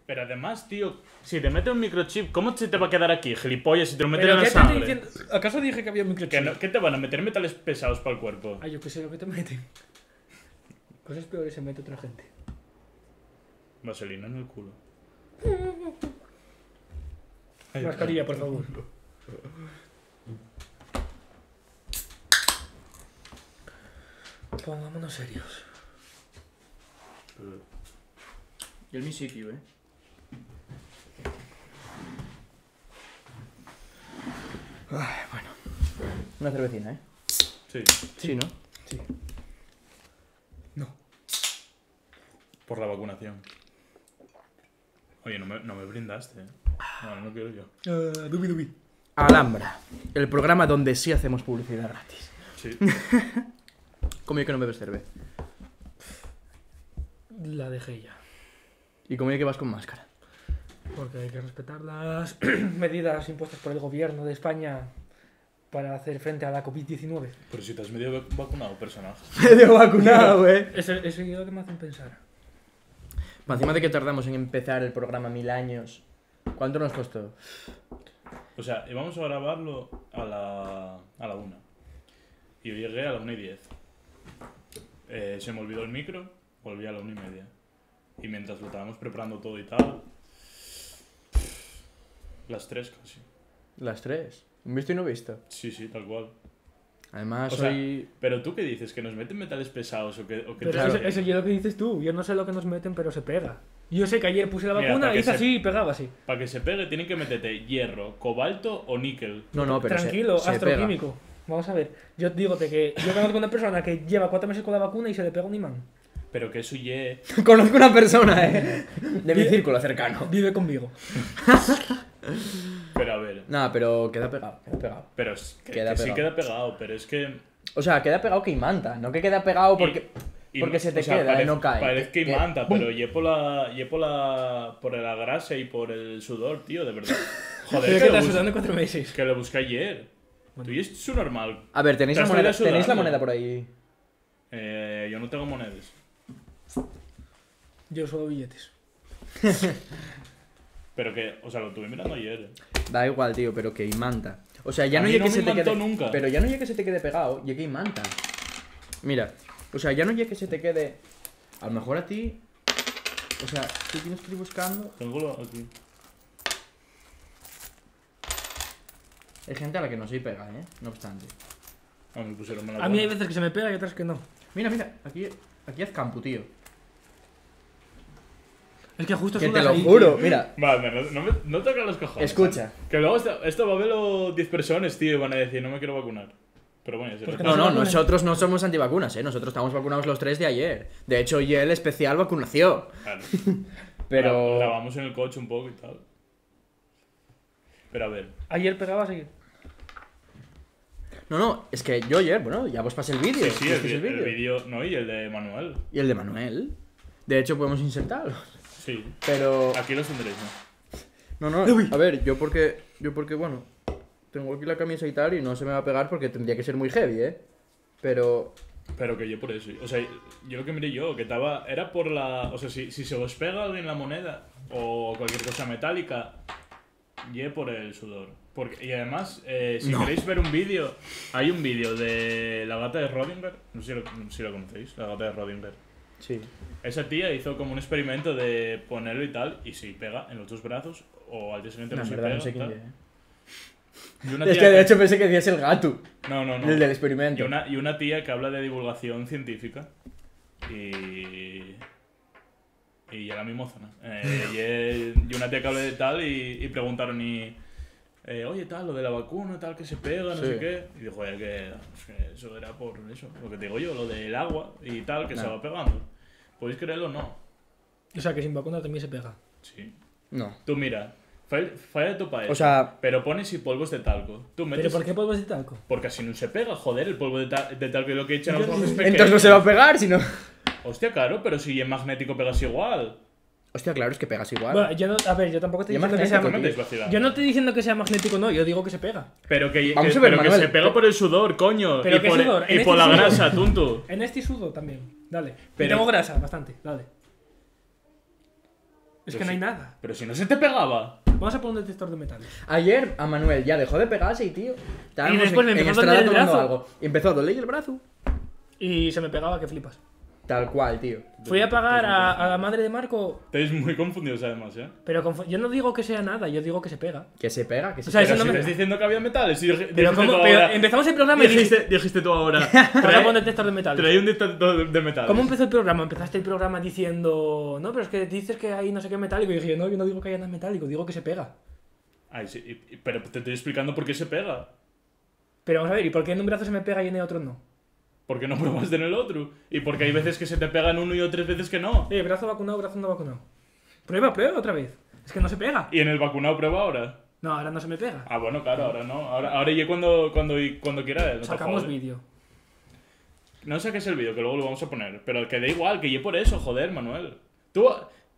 Pero además, tío, si te metes un microchip, ¿cómo se te va a quedar aquí, gilipollas, si te lo metes en la sangre? ¿Acaso dije que había un microchip? ¿Qué te van a meter metales pesados para el cuerpo? Ay, yo qué sé lo que te meten. Cosas peores se mete otra gente. Vaselina en el culo. Mascarilla, por favor. Pongámonos serios. Y el mi sitio, Bueno. Una cervecina, Sí, Sí, ¿no? Sí. No. por la vacunación. Oye, no me brindaste, No, no quiero yo. Dubi. Alhambra, el programa donde sí hacemos publicidad gratis. Sí. ¿Cómo yo que no bebes cerveza? La dejé ya. ¿Y cómo yo que vas con máscara? Porque hay que respetar las medidas impuestas por el gobierno de España para hacer frente a la COVID-19. Pero si te has medio vacunado, personaje. Medio vacunado, Eso es lo que me hacen pensar. Encima de que tardamos en empezar el programa 1000 años, ¿cuánto nos costó? O sea, íbamos a grabarlo a la 1. Y yo llegué a la 1:10. Se me olvidó el micro, volví a la 1:30. Y mientras lo estábamos preparando todo y tal... Las 3 casi. Las 3. ¿Un visto y no visto? Sí, tal cual. Además, O sea, hoy... ¿pero tú qué dices? ¿Que nos meten metales pesados o que Pero Claro. eso es lo que dices tú. Yo no sé lo que nos meten, pero se pega. Yo sé que ayer puse la Mira, vacuna para y que hice se- así y pegaba así. Para que se pegue tienen que meterte hierro, cobalto o níquel. No, pero Tranquilo, se astroquímico. Vamos a ver. Yo digo que yo conozco una persona que lleva 4 meses con la vacuna y se le pega un imán. Pero que eso ye... pega. Conozco una persona, de mi círculo cercano. Vive conmigo. Pero a ver... Nada, pero queda pegado, queda pegado. Pero es que, Queda que sí pegado. queda pegado, pero es que... O sea, queda pegado que imanta, no que queda pegado porque... Porque se te queda, no cae. Parece que Que- imanta, pero ye por la grasa y por el sudor, tío, de verdad. Pero Joder, que que estás lo, sudando 4 meses. que lo busqué ayer. Tú y es su normal. A ver, ¿tenéis Te la has moneda, ido ¿tenéis la sudando. moneda por ahí? Yo no tengo monedas. Yo solo billetes. Pero que, o sea, lo estuve mirando ayer. Da igual, tío, pero que imanta. O sea, ya A no mí llegue no que me se te imantó quede... nunca. Pero ya no llegue que se te quede pegado, llegue imanta. Mira, o sea, ya no llegue que se te quede... A lo mejor a ti... O sea, tú tienes que ir buscando... Tengo lo aquí. Hay gente a la que no se pega, no obstante. Ah, me pusieron mala A mí hay gana. veces que se me pega y otras que no. Mira, aquí haz campo, tío. Es que justo Que te sudas lo ahí, juro, tío. mira. Vale, no toca los cojones. Escucha. Que luego esto va a verlo 10 personas, tío, y van a decir, no me quiero vacunar. Pero bueno, ya Pues será. que No, se no, vacunen. nosotros no somos antivacunas, Nosotros estamos vacunados los 3 de ayer. De hecho, hoy el especial vacunación. Claro. Pero... Grabamos en el coche un poco y tal. Pero a ver. Ayer pegaba así. No, es que yo ayer, bueno, ya vos pasé el vídeo. Sí, ¿visteis el vídeo. No, y el de Manuel. Y el de Manuel. De hecho, podemos insertarlo. Sí. Pero... Aquí los tendréis, ¿no? No, a ver, yo porque, bueno, tengo aquí la camisa y tal y no se me va a pegar porque tendría que ser muy heavy, Pero... Pero que yo por eso. O sea, yo lo que miré yo, que estaba. Era por la. O sea, si se os pega alguien la moneda o cualquier cosa metálica, ye por el sudor. Y además, si queréis ver un vídeo, hay un vídeo de la gata de Rodinger. No sé si lo conocéis, la gata de Rodinger. Sí. Esa tía hizo como un experimento de ponerlo y tal, y si pega en los dos brazos, o al día siguiente No, no, en se verdad pega. no sé quién tal. es. Y una Es tía que de hecho pensé que decías el gato. No. El del experimento. Y una tía que habla de divulgación científica. Y ya la misma zona. Y una tía que habla de tal y preguntaron oye, tal, lo de la vacuna, tal, que se pega, no Sí. sé qué. Y dijo, que eso era por eso. Lo que te digo yo, lo del agua y tal, que se va pegando. ¿Podéis creerlo o no? O sea que sin vacuna también se pega. Sí. No. Tú mira, falla tu país. O sea... Pero pones y polvos de talco. Tú metes... ¿Pero por qué polvos de talco? Porque así no se pega, joder, el polvo de talco es lo que echan a los ojos pequeños. Entonces no se va a pegar, sino... Hostia, claro, pero si es magnético pegas igual. Hostia, claro, es que pegas igual. Bueno, yo no, a ver, yo tampoco estoy Y diciendo que sea magnético, No me tío. estáis vacilando. Yo no estoy diciendo que sea magnético, no, yo digo que se pega. Pero que Vamos a ver, pero que Manuel. se pega por el sudor, coño. ¿Pero y qué por, sudor? y En por este la sudor. grasa, tonto. En este sudo también, dale. Pero- Y tengo grasa, bastante, dale. Es Pero que no hay sí. nada. Pero si no se te pegaba. Vamos a poner un detector de metales. Ayer a Manuel ya dejó de pegarse y, tío, estábamos después me en empezó a Estrada doler el tomando brazo. algo. Y empezó a doler el brazo. Y se me pegaba que flipas. Tal cual, tío. Fui a pagar a la madre de Marco, Estáis muy confundidos además, ¿eh? pero yo no digo que sea nada, yo digo que se pega. Que se pega, que se O sea, pega. eso Pero no si me- estás diciendo que había metales y Pero, dijiste ¿cómo? tú Pero ahora... empezamos el programa y Dijiste tú ahora... vamos a Trae, poner detector de metales. trae un detector de metales. ¿Cómo empezó el programa? Empezaste el programa diciendo, no, pero es que dices que hay no sé qué metálico. Y dije, no, yo no digo que haya nada metálico, digo que se pega. Ay, sí, pero te estoy explicando por qué se pega. Pero vamos a ver, ¿y por qué en un brazo se me pega y en el otro no? Porque no probaste en el otro. Y porque hay veces que se te pega en uno y otras veces que no. Brazo vacunado, brazo no vacunado. Prueba otra vez. Es que no se pega. Y en el vacunado prueba ahora. No, ahora no se me pega. Ah, bueno, claro, ahora no. Ahora ya cuando quiera. No te Sacamos jodes. vídeo. No saques el vídeo, que luego lo vamos a poner. Pero que da igual, que yo por eso, joder, Manuel. Tú...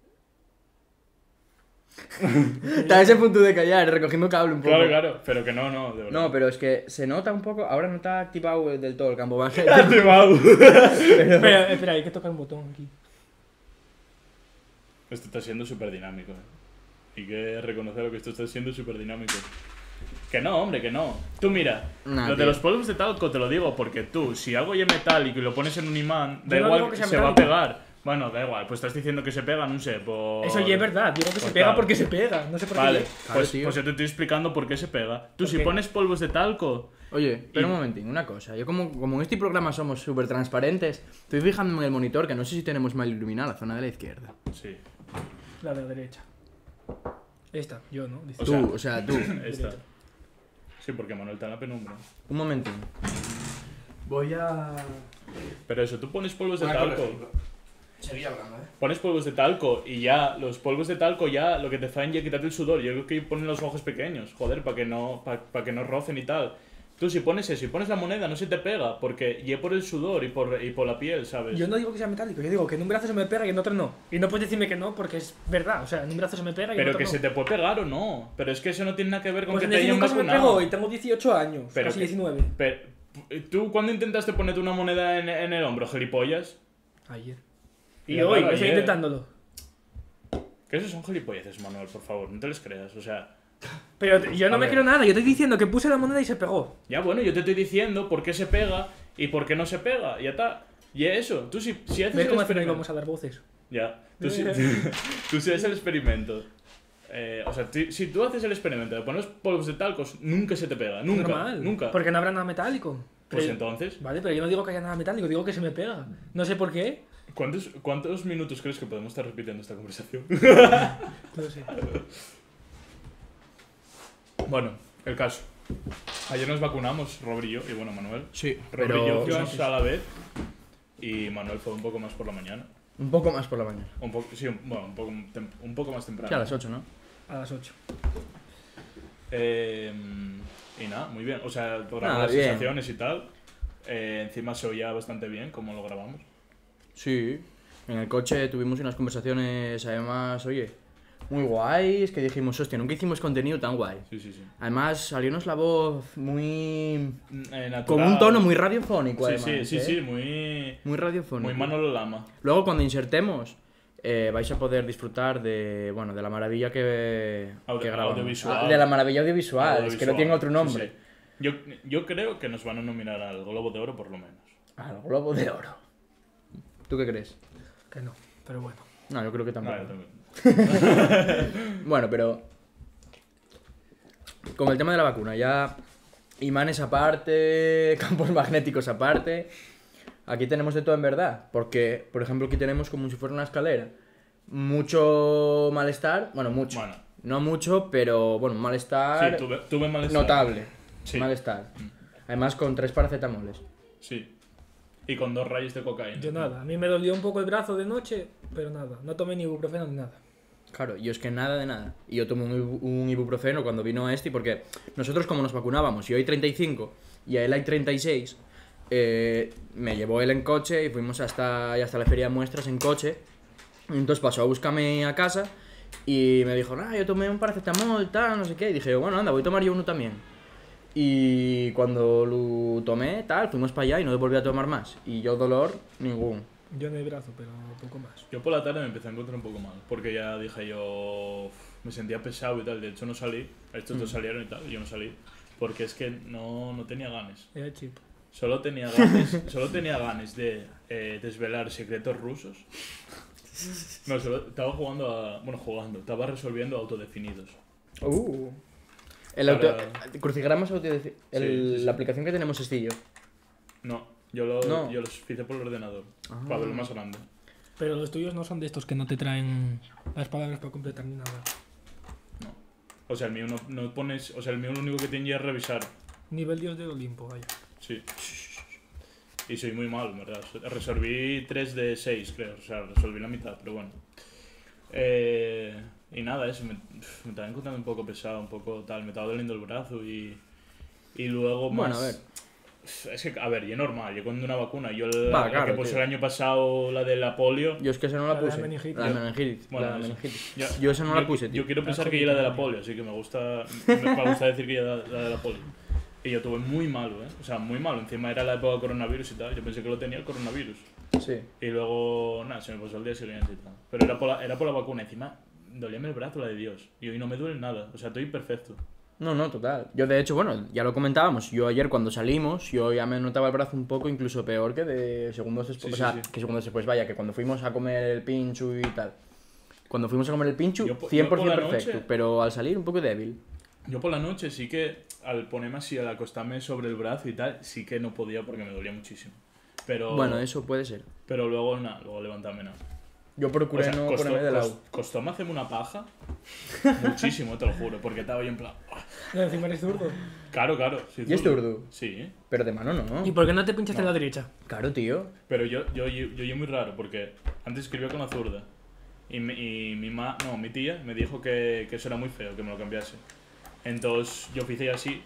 Está a ese punto de callar, recogiendo cable un poco. Claro, claro. Pero que no, de verdad. No, pero es que se nota un poco. Ahora no está activado del todo el campo base. Activado. Espera, hay que tocar un botón aquí. Esto está siendo súper dinámico. Hay que reconocer que esto está siendo súper dinámico. Que no, hombre, que no. Tú mira, Nah, lo de tío. los polvos de talco te lo digo porque tú, si algo ya es metálico y lo pones en un imán, da Yo no igual digo que que sea se va a metálico. pegar. Bueno, da igual, pues estás diciendo que se pega, no sé, por... Eso ya es verdad, digo que se Pues pega claro. porque se pega. No sé por Vale, qué. Claro, pues, tío. pues yo te estoy explicando por qué se pega. Tú ¿Por si qué? pones polvos de talco... Oye, espera Y- un momentín, una cosa. Yo como en este programa somos súper transparentes, estoy fijándome en el monitor que no sé si tenemos mal iluminada la zona de la izquierda. Sí, La de la derecha. Esta, yo, ¿no? Dice. O sea, tú. esta. Sí, porque Manuel está en la penumbra. Un momentín. Voy a... Pero eso, tú pones polvos de talco. Seguía hablando, Pones polvos de talco y ya, los polvos de talco ya lo que te hacen ya quitarte el sudor. Yo creo que ponen los ojos pequeños, joder, para que no rocen y tal. Tú si pones eso, si pones la moneda no se te pega, porque ya por el sudor y por la piel, ¿sabes? Yo no digo que sea metálico, yo digo que en un brazo se me pega y en otro no. Y no puedes decirme que no porque es verdad. O sea, en un brazo se me pega y en Pero otro que no. se te puede pegar o no. Pero es que eso no tiene nada que ver con Pues que en te ese hayan nunca se me vacunado. pegó y tengo 18 años, Pero casi que- 19. Pero, ¿tú cuándo intentaste ponerte una moneda en el hombro, gilipollas? Ayer. Y Y hoy, claro, estoy ayer. intentándolo. Que esos son gilipolleces, Manuel, por favor, no te les creas. O sea, Pero yo no A me ver. creo nada, yo estoy diciendo que puse la moneda y se pegó. ya bueno, yo te estoy diciendo por qué se pega y por qué no se pega. Ya está. Y eso, tú si haces ¿Ves el cómo hace que experimento... vamos a dar voces? Ya, tú si haces el experimento. O sea, si tú haces el experimento de poner los polvos de talcos, nunca se te pega. Nunca. Normal. Nunca. Porque no habrá nada metálico. Pues Pero- entonces, Vale, pero yo no digo que haya nada metálico, digo que se me pega. No sé por qué. ¿cuántos minutos crees que podemos estar repitiendo esta conversación? No lo sé. Bueno, el caso. Ayer nos vacunamos, Robert y yo, y bueno, Manuel. Sí, Robert y yo pero fuimos a la vez y Manuel fue un poco más por la mañana. un poco más por la mañana. Un poco, sí, bueno, un poco más temprano. Sí, a las 8, ¿no? A las 8. Y nada, muy bien. O sea, logramos Nada, las bien. sensaciones y tal. Encima se oía bastante bien como lo grabamos. Sí. En el coche tuvimos unas conversaciones, además, oye, muy guays, que dijimos, hostia, nunca hicimos contenido tan guay. Sí, sí, sí. Además, saliónos la voz muy... Natural. con un tono muy radiofónico, Sí, además, sí, sí, ¿eh? sí, muy... Muy radiofónico. Muy Manolo Lama. Luego, cuando insertemos, vais a poder disfrutar de, bueno, de la maravilla que grabamos. Audiovisual. Ah, de la maravilla audiovisual, es que no tiene otro nombre. Sí, sí. Yo creo que nos van a nominar al Globo de Oro por lo menos. Al Globo de Oro. ¿Tú qué crees? Que no, pero bueno. No, yo creo que tampoco. Vale, también. Bueno, pero con el tema de la vacuna, ya imanes aparte, campos magnéticos aparte, aquí tenemos de todo en verdad, porque, por ejemplo, aquí tenemos como si fuera una escalera, mucho malestar, bueno, mucho, Bueno. no mucho, pero bueno, un malestar Sí, tuve malestar. notable, Sí. malestar, además con 3 paracetamoles. Sí. Y con 2 rayos de cocaína. Yo nada, a mí me dolió un poco el brazo de noche, pero nada, no tomé ni ibuprofeno ni nada. Claro, yo es que nada de nada. Y yo tomé un ibuprofeno cuando vino este, porque nosotros como nos vacunábamos, yo hay 35 y a él hay 36, me llevó él en coche y fuimos hasta la feria de muestras en coche. Entonces pasó a buscarme a casa y me dijo, yo tomé un paracetamol, tal, no sé qué. Y dije, bueno, anda, voy a tomar yo uno también. Y cuando lo tomé, tal, fuimos para allá y no volví a tomar más. Y yo dolor, ningún. Yo en el brazo, pero poco más. Yo por la tarde me empecé a encontrar un poco mal, porque ya dije yo, me sentía pesado y tal, de hecho no salí, estos dos salieron y tal, y yo no salí, porque es que no tenía ganas. Era chip. Solo tenía ganas de desvelar secretos rusos. No, solo estaba estaba resolviendo autodefinidos. El auto... Para- Crucigramas Sí, sí. La aplicación que tenemos es Tillo. No, No. yo los hice por el ordenador, Ah. para verlo más grande. Pero los tuyos no son de estos que no te traen las palabras para completar ni nada. No. O sea, el mío no pones, o sea, el mío lo único que tenía es revisar. Nivel Dios del Olimpo, vaya. Sí. Y soy muy malo, en verdad. Resolví 3 de 6, creo. O sea, resolví la mitad, pero bueno. Y nada, eso. Me estaba encontrando un poco pesado, un poco tal. Me estaba doliendo el brazo y luego más... Bueno, a ver. Es que, a ver, y es normal. Yo cuando una vacuna, yo Va, la claro, que puse tío. el año pasado, la de la polio... Yo es que esa no la La de la puse. meningitis. La meningitis. Bueno, la eso. meningitis. Ya- Yo esa no la puse, tío. Yo quiero pensar La que yo la de la COVID polio, así que me gusta decir que yo la de la polio. Y yo tuve muy malo, ¿eh? O sea, muy malo. Encima era la época de coronavirus y tal. Yo pensé que lo tenía el coronavirus. Sí. Y luego, nada, se me pasó el día siguiente y tal. Pero era por la vacuna. Encima, dolíame el brazo, la de Dios. Y hoy no me duele nada. O sea, estoy perfecto. No, total. Yo de hecho, bueno, ya lo comentábamos. Yo ayer cuando salimos, yo ya me notaba el brazo un poco incluso peor que de segundos después. Sí, o sea, sí, sí. que segundos después, vaya, que cuando fuimos a comer el pincho y tal. Cuando fuimos a comer el pincho, Yo por 100% la perfecto. noche- Pero al salir un poco débil. Yo por la noche sí que, al ponerme así, al acostarme sobre el brazo y tal, sí que no podía porque me dolía muchísimo. Pero, Bueno, eso puede ser. pero luego, nada, luego levantarme nada. Yo procuré O sea, no ponerme de lado. costó me hacerme una paja muchísimo, te lo juro, porque estaba ahí en plan... No, encima eres zurdo. Claro, soy ¿Y es zurdo? Sí, Pero de mano no. ¿Y por qué no te pinchaste No. en la derecha? Claro, tío. pero yo muy raro, porque antes escribía con la zurda. Y mi tía me dijo que eso era muy feo, que me lo cambiase. Entonces yo hice así.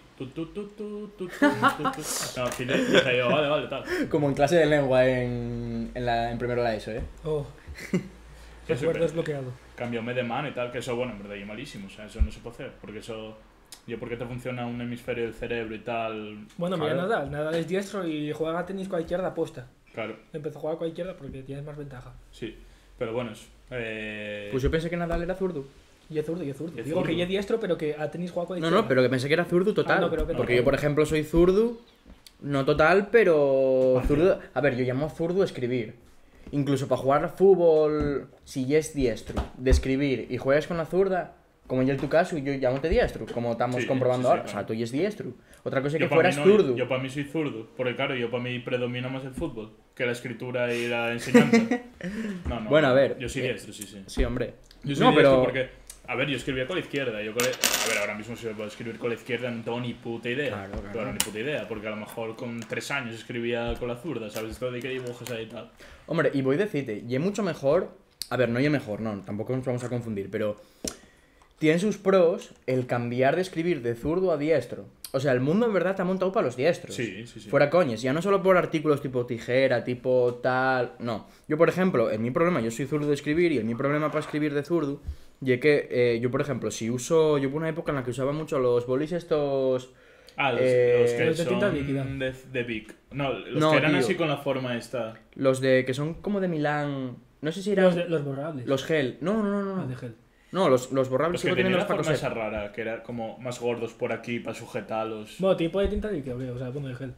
No, dije yo, vale, tal. Como en clase de lengua en primero la ESO, ¿eh? Oh, Eso, recuerdo pero desbloqueado. cambióme de mano y tal, que eso, bueno, en verdad, yo malísimo. O sea, eso no se puede hacer, porque eso... Yo porque te funciona un hemisferio del cerebro y tal... Bueno, mira Claro. Nadal es diestro y juega a tenis con la izquierda aposta. Claro, Empezó a jugar con la izquierda porque tienes más ventaja. sí. Pero bueno, eso. Pues yo pensé que Nadal era zurdo. Y es zurdo. Y es Digo zurdo. que ya es diestro, pero que a tenis juega con la No, izquierda. no, pero que pensé que era zurdo total. Ah, no, pero que porque no. yo, por ejemplo, soy zurdo. No total, pero zurdo. A ver, yo llamo zurdo escribir. Incluso para jugar al fútbol, si ya es diestro, de escribir y juegas con la zurda, como ya en tu caso, yo llamo diestro, como estamos Sí, comprobando sí, ahora. claro. O sea, tú ya es diestro. Otra cosa es Yo que pa' fueras mí no, zurdo. Yo para mí soy zurdo, porque claro, yo para mí predomina más el fútbol que la escritura y la enseñanza. No, Bueno, a ver, Yo soy diestro, sí. Sí, hombre. Yo soy No, diestro pero. porque, a ver, yo escribía con la izquierda. A ver, ahora mismo si puedo escribir con la izquierda no tengo ni puta idea. Claro. Pero ni puta idea, porque a lo mejor con 3 años escribía con la zurda, ¿sabes? Esto de que dibujas ahí y tal. Hombre, y voy a decirte, y es mucho mejor. A ver, no y es mejor, no, tampoco nos vamos a confundir, pero. Tiene sus pros el cambiar de escribir de zurdo a diestro. O sea, el mundo en verdad está montado para los diestros. Sí. Fuera coñas, ya no solo por artículos tipo tijera, tipo tal. No. Yo, por ejemplo, en mi problema, yo soy zurdo de escribir y en mi problema para escribir de zurdo, y es que yo, por ejemplo, si uso. Yo hubo una época en la que usaba mucho los bolis estos. Ah, los que Los de tinta son líquida. de Bic. No, los No, que eran tío. así con la forma esta. Los de que son como de Milán. No sé si eran. Los borrables. Los gel. No. Los de gel. No, los borrables Los que solo tienen tenían la los forma pacos esa rara, que era como más gordos por aquí para sujetarlos. Bueno, tipo de tinta líquida, creo, o sea, bueno, de gel.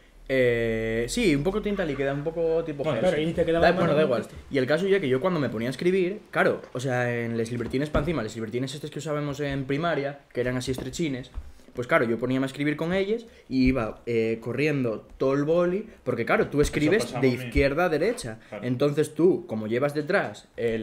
Sí, un poco tinta líquida, un poco tipo Bueno, gel. Claro, y te quedaba Da, la bueno, mano da muy igual. puesta. Y el caso ya que yo cuando me ponía a escribir, claro, o sea, en les libertines para encima, les libertines estos que usábamos en primaria, que eran así estrechines, pues claro, yo ponía a escribir con ellos y iba corriendo todo el boli, porque claro, tú escribes pasaba de a mí. izquierda a derecha. Claro. Entonces tú, como llevas detrás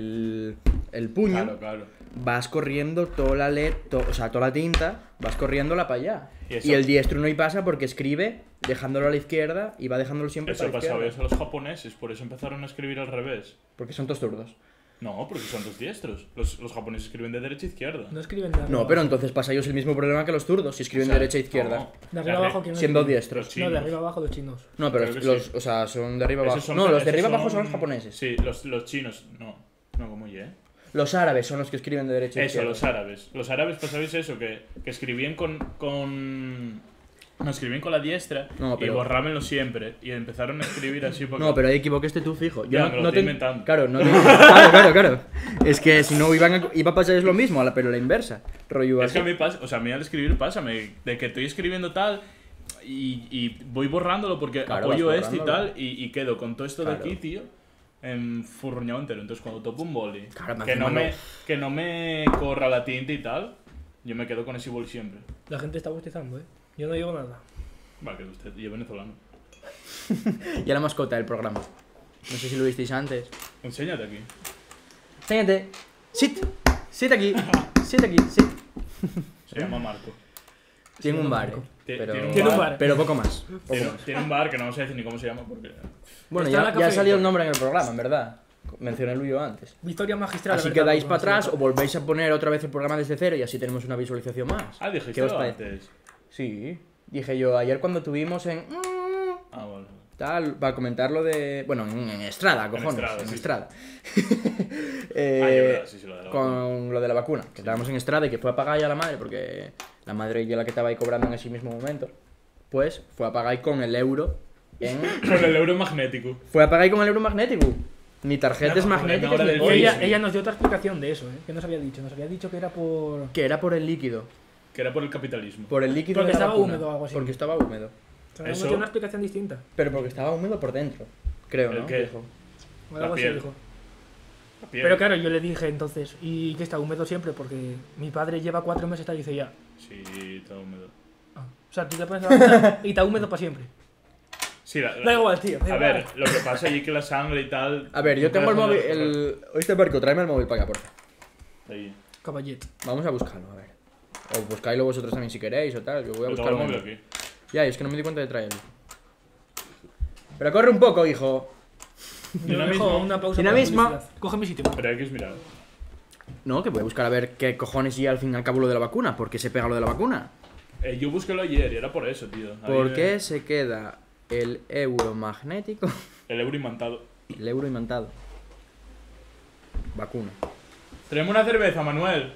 el puño, Claro. vas corriendo toda o sea, toda la tinta, vas corriéndola para allá. Y eso- Y el diestro no y pasa porque escribe dejándolo a la izquierda y va dejándolo siempre Eso para la pasaba izquierda. eso a los japoneses, por eso empezaron a escribir al revés. Porque son todos zurdos. No, porque son dos diestros. Los japoneses escriben de derecha a izquierda. No escriben de arriba No, abajo. pero entonces pasa ellos el mismo problema que los zurdos, si escriben O sea, de derecha a izquierda. no. De arriba abajo, ¿quién no Siendo escribe? diestros. Los No, de chinos. arriba abajo los chinos. No, pero Creo que los, sí. o sea, son de arriba Esos abajo. son- No, los de esos arriba abajo son los japoneses. Sí, los chinos. No, como ye. Los árabes son los que escriben de derecha a Eso, izquierda. los árabes. Los árabes, pues sabéis eso, que escribían con me escribían con la diestra No, y pero- borrámelo siempre. Y empezaron a escribir así porque... No, pero ahí equivocaste tú, fijo. Yo Ya, no, me lo no estoy te... inventando. Claro, no te... claro. Es que si no iba a pasar es lo mismo, pero la inversa. Rollo Es que así. a mí pasa, o sea, a mí al escribir pásame de que estoy escribiendo tal y voy borrándolo porque Claro, apoyo vas esto y borrándolo. tal y quedo con todo esto Claro. de aquí, tío, furruñado entero. Entonces cuando topo un boli Claro, que, no encima me, que no me corra la tinta y tal, yo me quedo con ese boli siempre. La gente está bostezando, ¿eh? Yo no digo nada. Va, que usted, y es venezolano. Y a la mascota del programa. No sé si lo visteis antes. Enséñate aquí. Enséñate. Sit. Sit aquí. Sit aquí. Sit. Se llama Marco. Tiene un bar, Marco. pero... Tiene un bar. Pero poco más. Tiene un bar que no vamos a decir ni cómo se llama porque... Bueno, Está en ya, la ya ha café. salido el nombre en el programa, en verdad. Mencioné el yo antes. Victoria magistral. Así la que verdad, dais porque para no atrás sé. o volvéis a poner otra vez el programa desde cero y así tenemos una visualización más. Ah, ¿Qué dijiste os lo parece? antes. Sí. Dije yo ayer cuando tuvimos en... Ah, bueno. Tal, para comentar lo de... Bueno, en Estrada, cojones. Estrada, En sí. Estrada. Ah, ya verás, sí, lo de la vacuna. Con lo de la vacuna. Que estábamos en Estrada y que fue a pagar ya la madre, porque la madre ya la que estaba ahí cobrando en ese mismo momento. Pues fue a pagar con el euro en... Con el euro magnético. Fue a pagar con el euro magnético. Ni tarjetas No, magnéticas ahora ni del Y bolsas. Facebook. ella nos dio otra explicación de eso, ¿eh? Que nos había dicho. Nos había dicho que era por... Que era por el líquido. Que era por el capitalismo. Por el líquido Porque de la estaba vacuna. húmedo o algo así. Porque estaba húmedo. O sea, nos Eso- dio una explicación distinta. Pero porque estaba húmedo por dentro. Creo, ¿El ¿no? qué? Dijo. O La algo así piel. dijo. La piel. Pero claro, yo le dije entonces, ¿y que está húmedo siempre? Porque mi padre lleva 4 meses y dice ya. Sí, está húmedo. Ah, o sea, tú te pones la vacuna y está húmedo para siempre. Sí, Da igual, tío. da A igual. ver, lo que pasa allí es que la sangre y tal... A ver, yo no tengo el puedes móvil. ponerlo El... Oíste, Marco, tráeme el móvil para acá, por favor. ahí. Caballet. Vamos a buscarlo, a ver. O buscáislo vosotros también si queréis o tal. Yo voy a Yo buscar tengo el el móvil. móvil aquí. Ya, es que no me di cuenta de traerlo. Pero corre un poco, hijo. Yo Dinamismo. dejo una pausa para Dinamismo. publicidad. Coge mi sitio. Pero hay que mirar. No, que voy a buscar a ver qué cojones y al fin y al cabo lo de la vacuna. ¿Por qué se pega lo de la vacuna? Yo busquélo ayer y era por eso, tío. Ahí ¿Por de- qué se queda el euro magnético? El euro imantado. El euro imantado. Vacuna. Tenemos una cerveza, Manuel.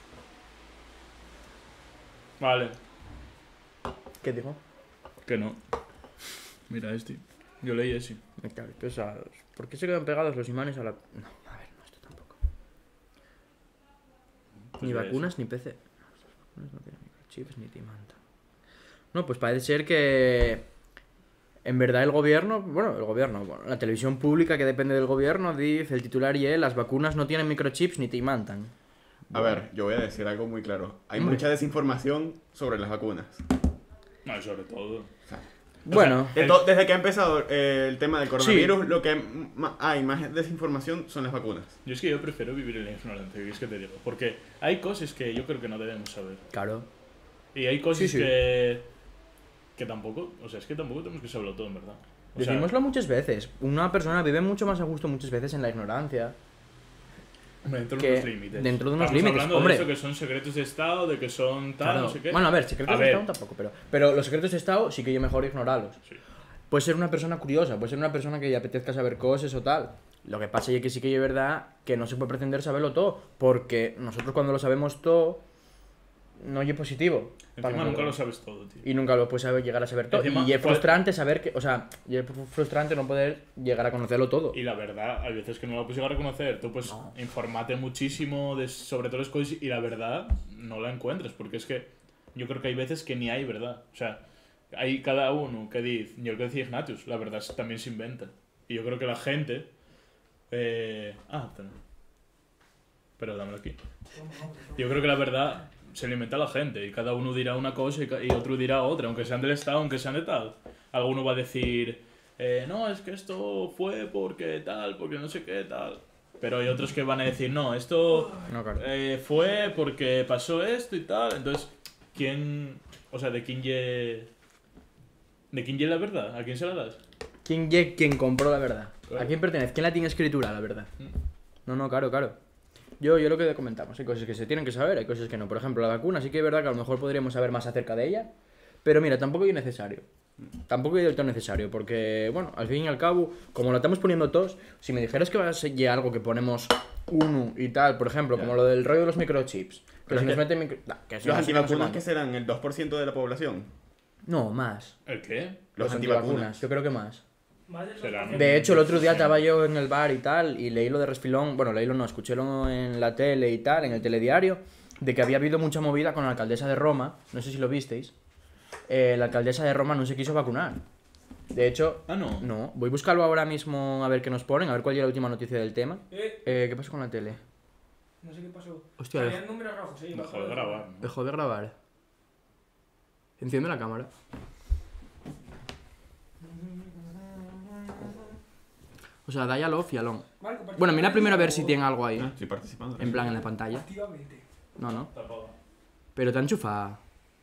Vale. ¿Qué dijo? Que no. Mira este. Yo leí ese. Me cago, qué pesados. ¿Por qué se quedan pegados los imanes a la.? No, a ver, no, esto tampoco. Pues Ni mira vacunas ni PC. No, estas vacunas no tienen microchips ni timantan. No, pues parece ser que. En verdad el gobierno, bueno, la televisión pública que depende del gobierno dice, el titular y él, las vacunas no tienen microchips ni te imantan. A ver, yo voy a decir algo muy claro. Hay Hombre. mucha desinformación sobre las vacunas. No, y sobre todo. Bueno, Desde que ha empezado el tema del coronavirus, lo que hay más desinformación son las vacunas. Yo es que yo prefiero vivir en la ignorancia, que es que te digo. Porque hay cosas que yo creo que no debemos saber. claro. Y hay cosas Sí, sí. que tampoco. O sea, es que tampoco tenemos que saberlo todo, en verdad. O sea, Decimoslo muchas veces. Una persona vive mucho más a gusto muchas veces en la ignorancia. dentro de que unos límites. dentro de unos Estamos límites, hablando hombre. de eso que son secretos de Estado, de que son tal, Claro. no sé qué. Bueno, a ver, secretos A de ver. Estado tampoco, pero los secretos de Estado sí que yo mejor ignorarlos. Sí. Puede ser una persona curiosa, puede ser una persona que le apetezca saber cosas o tal. Lo que pasa es que sí que es verdad que no se puede pretender saberlo todo, porque nosotros cuando lo sabemos todo, no es positivo. para Encima nunca lo nosotros. sabes todo, tío. Y nunca lo puedes llegar a saber todo. Encima, y es pues- frustrante saber que, o sea, y es frustrante no poder llegar a conocerlo todo. Y la verdad, hay veces que no lo puedes llegar a conocer. Tú, pues, informate muchísimo sobre todas las cosas y la verdad no la encuentras. Porque es que yo creo que hay veces que ni hay verdad. O sea, hay cada uno que dice, yo lo que decía Ignatius, la verdad también se inventa. Y yo creo que la gente. Pero dámelo aquí. Yo creo que la verdad se le inventa a la gente y cada uno dirá una cosa y otro dirá otra, aunque sean del Estado, aunque sean de tal. Alguno va a decir, no, es que esto fue porque tal, porque no sé qué tal. Pero hay otros que van a decir, no, esto No, claro. fue porque pasó esto y tal. Entonces, ¿quién, o sea, de quién la verdad? ¿A quién se la das? ¿Quién compró la verdad? Claro. ¿A quién pertenece? ¿Quién la tiene escritura, la verdad? Mm. No, claro, claro. Yo lo que comentamos, hay cosas que se tienen que saber, hay cosas que no. Por ejemplo, la vacuna sí que es verdad que a lo mejor podríamos saber más acerca de ella, pero mira, tampoco es necesario. Tampoco es del todo necesario, porque, bueno, al fin y al cabo, como lo estamos poniendo todos, si me dijeras que va a ser ya algo que ponemos uno y tal, por ejemplo, como lo del rollo de los microchips, que Pero si es nos que meten que si Los no sé qué, no sé antivacunas cuánto. que serán el 2% de la población. No, más. ¿El qué? Los antivacunas. Yo creo que más. Más del Será, 2%. ¿no? De hecho, el otro día estaba yo en el bar y tal, y leí lo de resfilón, bueno, leílo no, escuchélo en la tele y tal, en el telediario, de que había habido mucha movida con la alcaldesa de Roma, no sé si lo visteis. La alcaldesa de Roma no se quiso vacunar. De hecho, Ah, no. no, voy a buscarlo ahora mismo a ver qué nos ponen, a ver cuál es la última noticia del tema. ¿Qué pasó con la tele? No sé qué pasó. Hostia, Habían números rojos, me Dejó de acuerdo. grabar. ¿no? dejó de grabar. Enciende la cámara. O sea, dale al off y al on. Marco, Bueno, mira primero a ver si o- tiene algo ahí, Ah, estoy participando. en plan en la pantalla. Activamente. No, no. Está apagado. Pero te enchufa.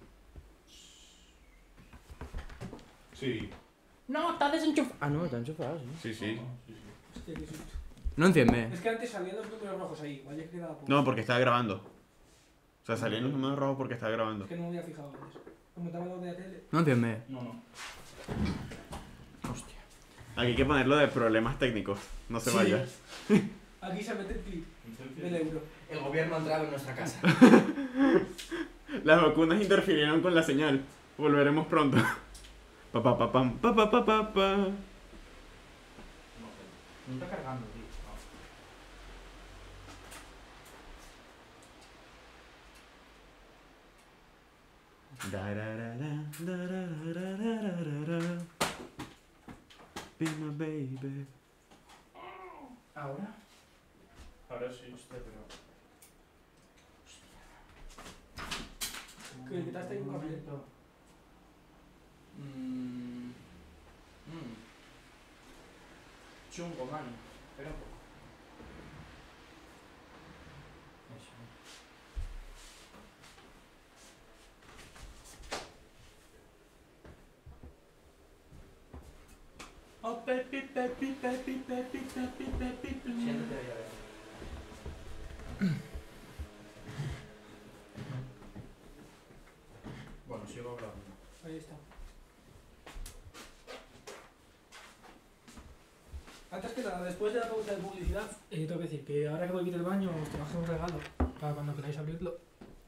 Sí. No, está desenchufado. Ah, no, está enchufado, sí. Sí, sí. Hostia, qué susto. No enciende. Es que antes salían los números rojos ahí. Vaya que quedaba poco. No, porque estaba grabando. O sea, salían los números rojos porque estaba grabando. Es que no me había fijado antes. Como estaba lo de la tele. No enciende. No, no. Hostia. Aquí hay que ponerlo de problemas técnicos. No se vaya. Aquí se mete el clip del euro. El gobierno ha entrado en nuestra casa. Las vacunas interfirieron con la señal. Volveremos pronto. Pa pa pa pam, pa pa pa pa pa. No está cargando, tío. Be my baby. ¿Ahora? Ahora sí. Que quitaste ahí un cable. Chungo, mano. Espera un poco. Eso. Oh, pepi, pepi, pepi, pepi, pepi, pepi. Siéntate ahí a ver. Bueno, sigo grabando. Ahí está. Antes que nada, después de la pauta de publicidad, tengo que decir que ahora que voy a ir al baño os traje un regalo para cuando queráis abrirlo.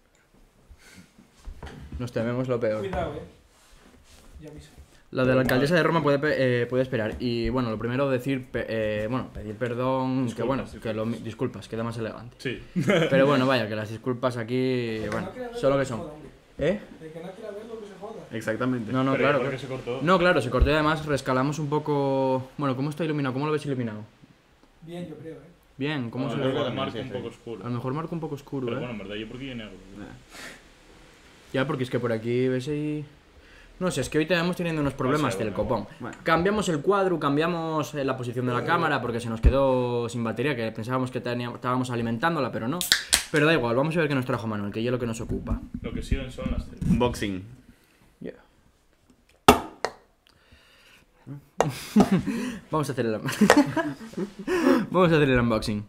Nos tememos lo peor. Cuidado, ya aviso. La de la alcaldesa de Roma puede esperar. Y bueno, lo primero decir, pedir perdón, Disculpas, que bueno, disculpas. disculpas, queda más elegante. Sí. Pero bueno, vaya, que las disculpas aquí, El que bueno, no quiera verlo, son lo que se son. joda, hombre. ¿Eh? El que no quiera verlo, que se joda. Exactamente. No, no, Pero claro. ¿por claro. qué se cortó? No, claro, se cortó y además rescalamos un poco. Bueno, ¿cómo está iluminado? ¿Cómo lo ves iluminado? Bien, yo creo, Bien, ¿cómo No, se luego ve? de también, marco sí, un sí. poco oscuro. A lo mejor marca un poco oscuro, Pero ¿eh? bueno, en verdad yo por aquí negro. Nah. Ya, porque es que por aquí ves ahí. No sé, es que hoy estamos teniendo unos problemas bueno, del copón. bueno. Cambiamos el cuadro, cambiamos la posición de la cámara porque se nos quedó sin batería, que pensábamos que estábamos alimentándola, pero no. Pero da igual, vamos a ver qué nos trajo Manuel, que ya es lo que nos ocupa. Lo que siguen son las tres. Unboxing. Yeah. Vamos a hacer el Vamos a hacer el unboxing.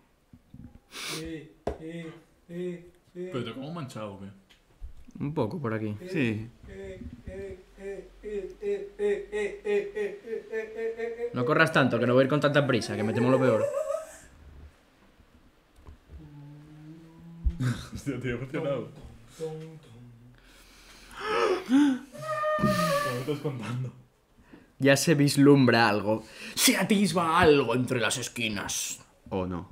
Pero te como manchado, ¿o qué? Un poco por aquí. Sí. No corras tanto, que no voy a ir con tanta prisa, que me temo lo peor. Hostia, tío, emocionado. ¿Cómo me estás contando? Ya se vislumbra algo. Se atisba algo entre las esquinas. O no.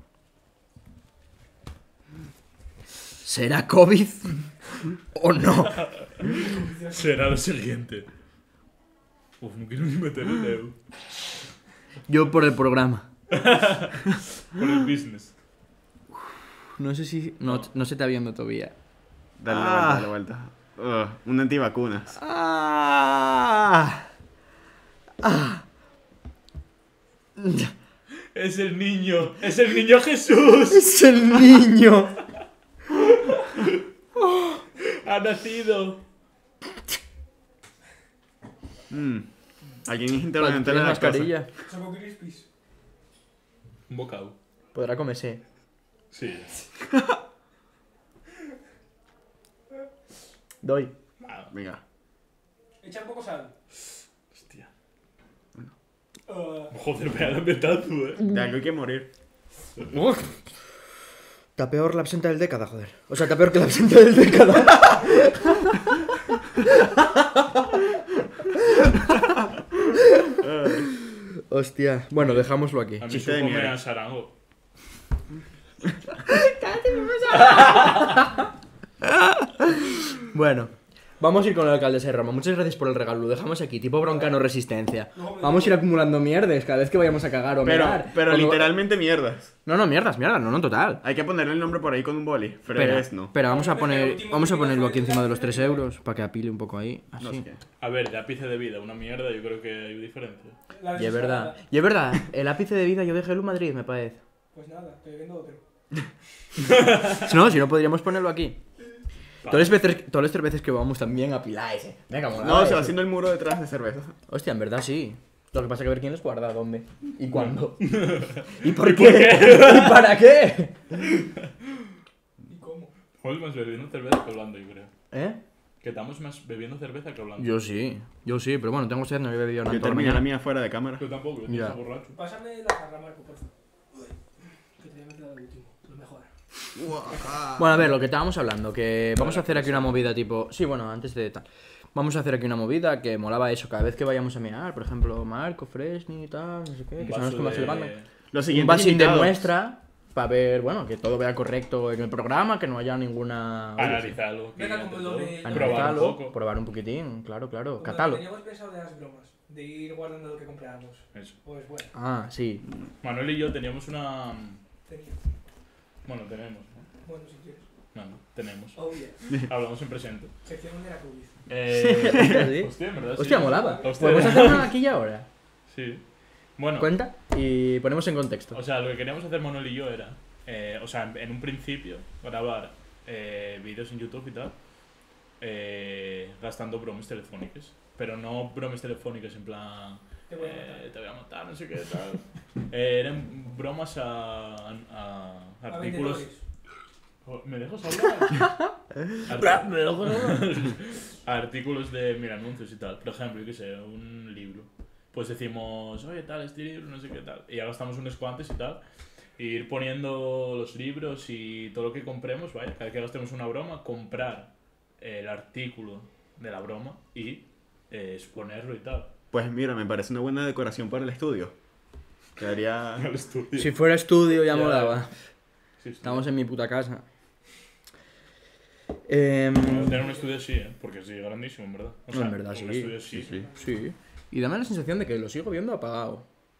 ¿Será COVID? ¿O no? Será lo siguiente. Uf, no quiero ni meter el dedo. Yo por el programa. Por el business. No sé si... No se está viendo todavía. Dale la vuelta, dale la vuelta. Un antivacunas. Es el niño. Es el niño Jesús. ¡Es el niño! Ha nacido. Alguien es interrogante de ¿Tienes las cosas. mascarilla? Choco Crispies. Un bocado. Podrá comerse. Sí. Doy. Ah, Venga. Echa un poco sal. hostia. Ah, Joder, vea el ambientazo, De algo hay que morir. Está peor la absenta del década, joder. O sea, está peor que la absenta del década. Hostia. Bueno, dejámoslo aquí. A mí Chiste de supo me mierda. a Sarango. Bueno, vamos a ir con la alcaldesa de Roma. Muchas gracias por el regalo. Lo dejamos aquí, tipo broncano resistencia. Vamos a ir acumulando mierdes cada vez que vayamos a cagar o mear. Pero Cuando- literalmente mierdas. No, mierdas, no, total. Hay que ponerle el nombre por ahí con un boli. Espera, No. espera, vamos a ponerlo aquí encima de los 3 euros para que apile un poco ahí. No Así. sé qué. A ver, de ápice de vida, una mierda, yo creo que hay diferencia. La Y es verdad. desesperada. Y es verdad, el ápice de vida yo dejé en Madrid, me parece. Pues nada, estoy viendo otro. No, si no podríamos ponerlo aquí. Todas las veces que vamos también apiláis, Venga, mola. No, se va haciendo el muro detrás de cerveza. Hostia, en verdad sí. Lo que pasa es que ver quién les guarda, dónde y cuándo. ¿Y por qué? ¿Y para qué? ¿Y cómo? Estamos más bebiendo cerveza que hablando, yo creo. ¿Eh? Que estamos más bebiendo cerveza que hablando. Yo sí, pero bueno, tengo sed, no había bebido nada Yo toda la terminé la mañana. mía fuera de cámara. Yo tampoco, yo Ya. estoy borracho. Pásame la jarra, Marco, por favor. Uy, que te voy a meter al último, lo mejor. Bueno, a ver, lo que estábamos hablando, que vamos a hacer aquí una movida tipo... Sí, bueno, antes de tal. Vamos a hacer aquí una movida que molaba eso, cada vez que vayamos a mear, por ejemplo, Marco, Fresni y tal, no sé qué, que son los que más se levantan. Los Un siguientes vasín de invitados. muestra para ver, bueno, que todo vea correcto en el programa, que no haya ninguna... Analizarlo. que Venga, ante como lo todo. de- Probar un Analizarlo, poco. probar un poquitín, claro, Como catalo. Teníamos pensado de las bromas, de ir guardando lo que compramos. Eso. Pues bueno, Ah, sí. Manuel y yo teníamos una... tenía. Bueno, tenemos, ¿no? Bueno, si quieres. No, tenemos. Oh, yeah. Hablamos en presente. Sección de la COVID. ¿Sí? Hostia, en verdad, sí. Hostia, molaba. Hostia. ¿Podemos hacer una aquí y ahora? Sí. Bueno, Cuenta y ponemos en contexto. o sea, lo que queríamos hacer Manuel y yo era, o sea, en un principio, grabar vídeos en YouTube y tal, gastando bromas telefónicas. Pero no bromas telefónicas en plan, Te voy a matar. te voy a matar, no sé qué tal. Eran bromas a A artículos... vendedores. ¿Me dejas hablar? Artículos de, mira, anuncios y tal. Por ejemplo, yo qué sé, un libro. Pues decimos, oye, tal, este libro, no sé qué tal. Y ya gastamos unos cuantos y tal. E ir poniendo los libros y todo lo que compremos, vaya, cada vez que gastemos una broma, comprar el artículo de la broma y exponerlo y tal. Pues mira, me parece una buena decoración para el estudio. Quedaría... Al estudio. Si fuera estudio ya Ya. molaba. Sí, sí. Estamos en mi puta casa. Tener un estudio así, porque sí, grandísimo, en verdad. O No, en verdad, un sí. estudio así. Sí. Sí. Y dame la sensación de que lo sigo viendo apagado.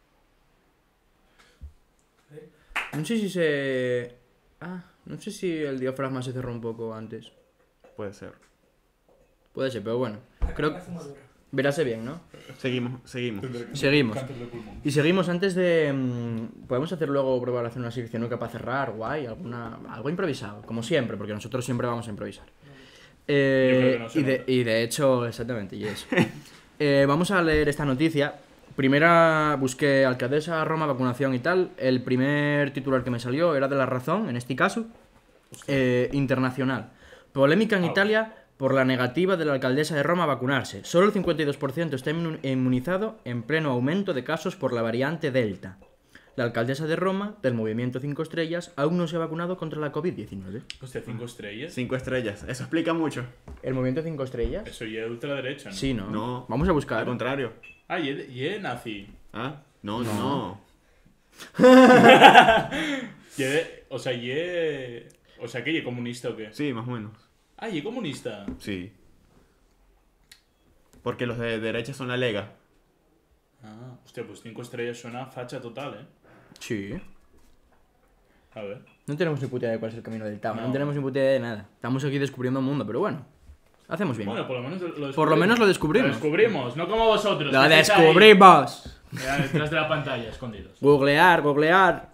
No sé si se... no sé si el diafragma se cerró un poco antes. Puede ser. Puede ser, pero bueno. Acaba Creo la fumadora. Verase bien, ¿no? Seguimos. Seguimos. Cáncer de pulmón. Y seguimos antes de... podemos hacer luego probar a hacer una sección nunca para cerrar, guay, algo improvisado, como siempre, porque nosotros siempre vamos a improvisar. creo que no se nota. Y de hecho, exactamente, y eso. Vamos a leer esta noticia. Primera, busqué alcaldesa, Roma, vacunación y tal. El primer titular que me salió era de La Razón, en este caso. Internacional. Polémica en Italia por la negativa de la alcaldesa de Roma a vacunarse. Solo el 52% está inmunizado en pleno aumento de casos por la variante Delta. La alcaldesa de Roma, del Movimiento 5 Estrellas, aún no se ha vacunado contra la COVID-19. Hostia, 5 estrellas. 5 estrellas. Eso explica mucho. ¿El Movimiento 5 Estrellas? Eso ya es ultraderecha, ¿no? Sí, ¿no? No. Vamos a Al buscar. contrario. Ah, y es nazi. ¿Ah? No. O sea, o sea, que y comunista o qué? Sí, más o menos. Ah, y comunista. Sí. Porque los de derecha son la lega. Ah, hostia, pues 5 estrellas suena facha total, ¿eh? Sí. A ver. No tenemos ni puta idea de cuál es el camino del Tao. No, No. tenemos ni puta idea de nada. Estamos aquí descubriendo el mundo, pero bueno. Hacemos bien. Bueno, por lo menos lo descubrimos. Por lo menos lo descubrimos. Lo descubrimos, no como vosotros. ¡Lo que estáis ahí, descubrimos! detrás de la pantalla, escondidos. Googlear. Googlear.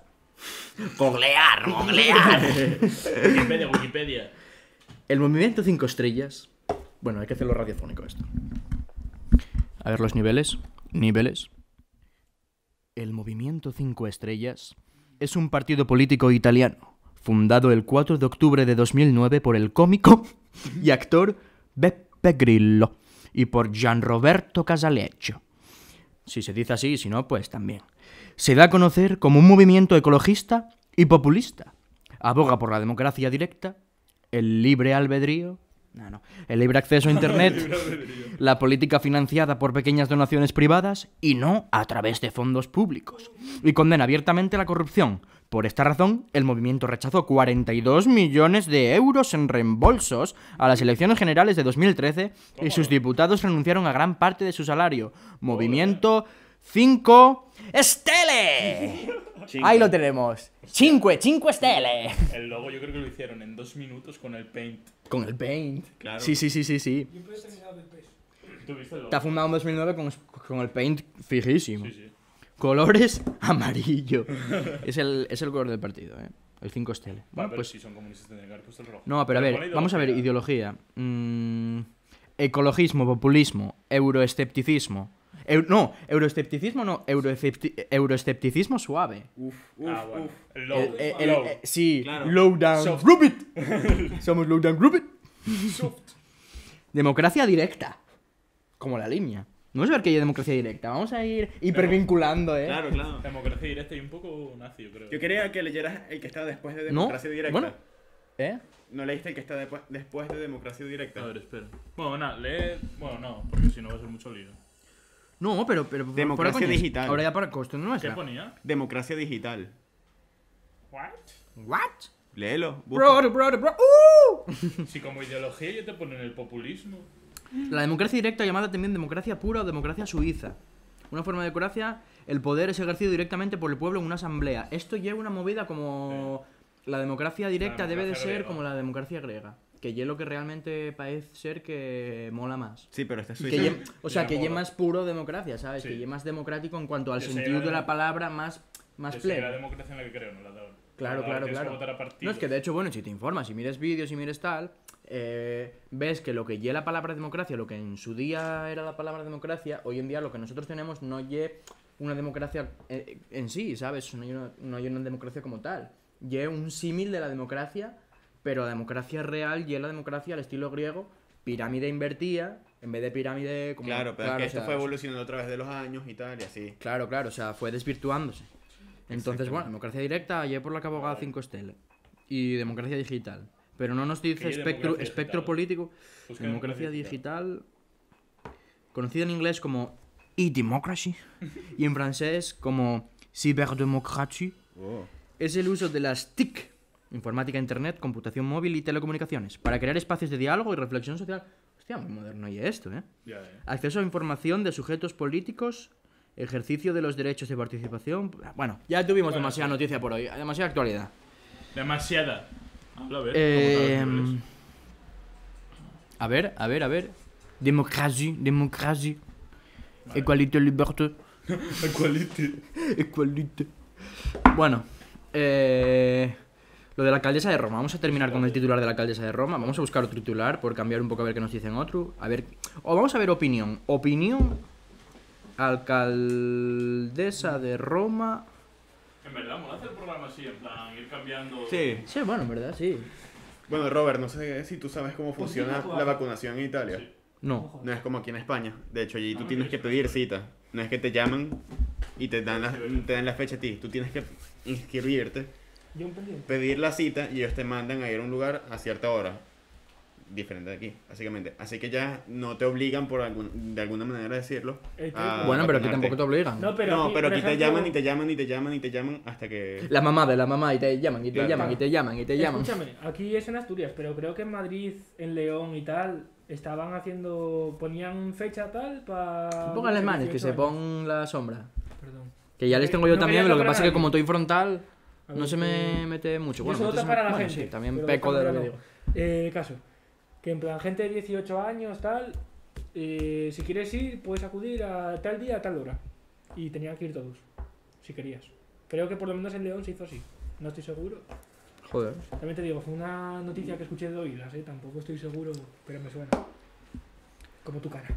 Wikipedia. El Movimiento 5 Estrellas. Bueno, hay que hacerlo radiofónico esto. A ver los niveles. Niveles. El Movimiento 5 Estrellas es un partido político italiano, fundado el 4 de octubre de 2009 por el cómico y actor Beppe Grillo y por Gianroberto Casaleggio. Si se dice así, si no, pues también. Se da a conocer como un movimiento ecologista y populista. Aboga por la democracia directa, el libre albedrío No. El libre acceso a Internet, la política financiada por pequeñas donaciones privadas y no a través de fondos públicos. Y condena abiertamente la corrupción. Por esta razón, el movimiento rechazó 42 millones de euros en reembolsos a las elecciones generales de 2013 y sus diputados renunciaron a gran parte de su salario. Movimiento 5 Stelle. Ahí lo tenemos. 5 Stelle. El logo yo creo que lo hicieron en 2 minutos con el Paint. Con el Paint. Claro. Sí. ¿Tú viste el logo? Está fundado en 2009 con el Paint fijísimo. Sí. Colores amarillo. es el color del partido, ¿eh? El 5 Stelle. Bueno, Bueno, pero pues... si son comunistas tendrían que haber puesto el rojo. No, pero a pone ver, vamos a ver, ideología. Ecologismo, populismo, euroescepticismo. Euroescepticismo suave. Uf, Ah, bueno. uf. El logo. Low. Sí, Claro. low down Soft. group it. Somos low down group it. Democracia directa. Como la línea. Vamos a ver que hay democracia directa. Vamos a ir hipervinculando, ¿eh? Claro, claro. Democracia directa y un poco nazi, yo creo. Yo quería que leyeras el que está después de ¿No? Democracia Directa. Bueno. ¿Eh? ¿No leíste el que está después de Democracia Directa? A ver, espera. Bueno, nada, lee... Bueno, no, porque si no va a ser mucho lío. No, pero Democracia coño, digital. Ahora ya para costo ¿Qué nuestra. ponía? Democracia Digital. ¿What? What? Léelo. busca. Bro. Si como ideología ya te ponen el populismo. La democracia directa, llamada también democracia pura o democracia suiza. Una forma de democracia, el poder es ejercido directamente por el pueblo en una asamblea. Esto lleva una movida como... La democracia directa La debe de democracia ser griega. como la democracia griega. Que es lo que realmente parece ser que mola más. Sí, pero este es Que Suiza. o sea, Ya que mola. es más puro democracia, ¿sabes? Sí. Que es más democrático en cuanto al Que sea sentido la de la demo- palabra más Yo sé pleno. la democracia en la que creo, no la de ahora. Claro, La de ahora tienes que claro. votar a partidos. No, es que de hecho, bueno, si te informas, si mires vídeos y mires tal, ves que lo que lle la palabra democracia, lo que en su día era la palabra democracia, hoy en día lo que nosotros tenemos no lle una democracia en sí, ¿sabes? No hay una democracia como tal. Lle un símil de la democracia, pero la democracia real lle la democracia al estilo griego, pirámide invertida, en vez de pirámide como... Claro, pero es que o esto sea, fue evolucionando a través de los años y tal, y así. Claro, o sea, fue desvirtuándose. Entonces, bueno, democracia directa, ayer por la que abogada 5 Stelle. Y democracia digital. Pero no nos dice ¿Qué es espectro democracia digital? político. Busca Democracia digital, conocida en inglés como e-democracy y en francés como cyberdemocratie, Oh. es el uso de las TIC, informática, internet, computación móvil y telecomunicaciones, para crear espacios de diálogo y reflexión social. Hostia, muy moderno y esto, ¿eh? Ya, Acceso a información de sujetos políticos, ejercicio de los derechos de participación. Bueno, ya tuvimos Bueno, demasiada sí. noticia por hoy, demasiada actualidad. Demasiada. Habla a ver. A ver. Democracia. Equality, liberté. Equality. Bueno, lo de la alcaldesa de Roma. Vamos a terminar con el titular de la alcaldesa de Roma. Vamos a buscar otro titular por cambiar un poco a ver qué nos dicen otro. A ver. O vamos a ver opinión. Opinión. Alcaldesa de Roma. En verdad, mola hacer el programa así, en plan, ir cambiando. Sí. Sí, bueno, en verdad, sí. Bueno, Robert, no sé si tú sabes cómo funciona la vacunación en Italia. Sí. No. No es como aquí en España. De hecho, allí tú Ah, tienes sí, que sí. pedir cita. No es que te llaman y te dan la fecha a ti. Tú tienes que inscribirte, Yo un pendiente. pedir la cita y ellos te mandan a ir a un lugar a cierta hora. Diferente de aquí, básicamente. Así que ya no te obligan, de alguna manera decirlo. a Bueno, pero aquí vacunarte. tampoco te obligan. No, pero No, aquí, pero por aquí te ejemplo, llaman y te llaman y te llaman y te llaman hasta que... La mamá de la mamá y te llaman y te Claro. llaman y te llaman y te llaman. Escúchame, aquí es en Asturias, pero creo que en Madrid, en León y tal, estaban haciendo. Ponían fecha tal para. Pongan las manos, que se pon la sombra. Perdón. Que ya les tengo yo No también, quería lo que tocar pasa a es que como nadie. estoy frontal, A no ver, se me mete mucho. Yo Bueno, solo entonces, para la bueno, gente. sí, también pero peco de lo esta que manera digo. no. Caso. Que en plan, gente de 18 años, tal. Si quieres ir, puedes acudir a tal día, a tal hora. Y tenían que ir todos. Si querías. Creo que por lo menos en León se hizo así. No estoy seguro. Joder. También te digo, fue una noticia que escuché de oídas, ¿eh? Tampoco estoy seguro, pero me suena. Como tu cara.